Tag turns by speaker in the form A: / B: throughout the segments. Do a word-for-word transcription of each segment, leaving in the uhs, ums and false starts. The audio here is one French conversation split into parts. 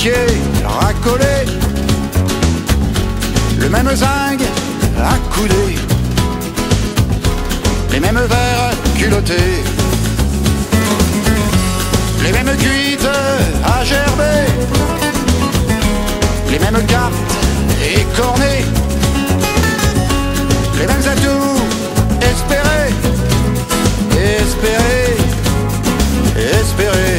A: huissier racolé, le même zinc accoudé, les mêmes verres culottés, les mêmes cuites à gerber, les mêmes cartes écornées, les mêmes atouts espérés, espérés, espérés.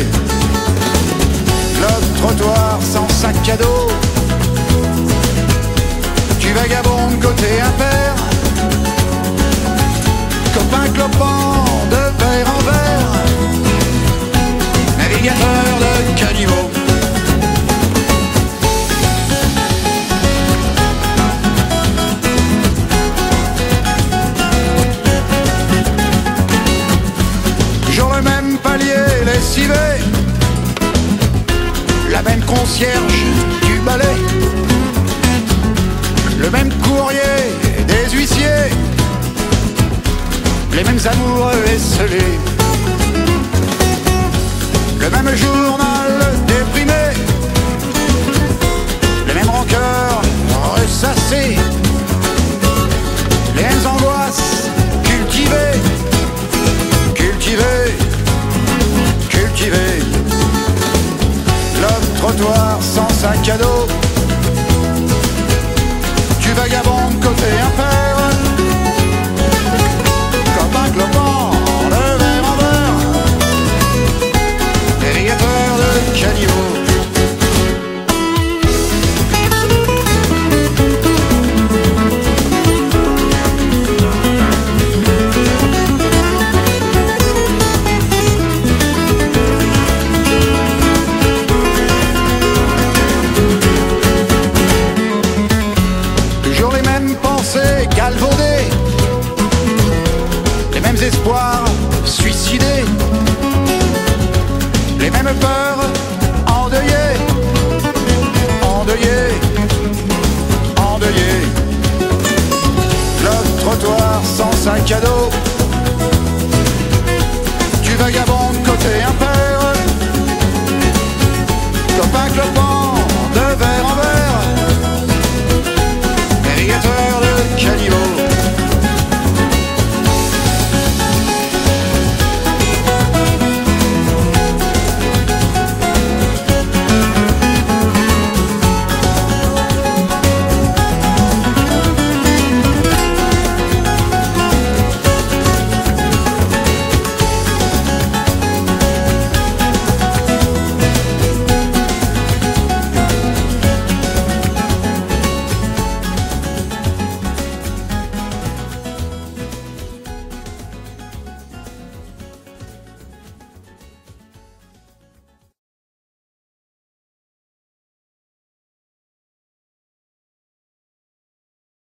A: Le trottoir sans sac à dos, tu vagabondes côté impair, copain clopant de verre en verre, navigateur de caniveau. Toujours le même palier lessivé, la même concierge du balai, le même courrier des huissiers, les mêmes amoureux esselés, le même journal déprimé, les mêmes rancœurs ressassées, les mêmes angoisses cultivées, cultivées, cultivées. Le trottoir sans sac à dos, tu vagabondes côté impair, comme un clopant de verre en verre, navigateur de caniveau. Galvaudés, les mêmes espoirs suicidés, les mêmes peurs endeuillées, endeuillées, endeuillées.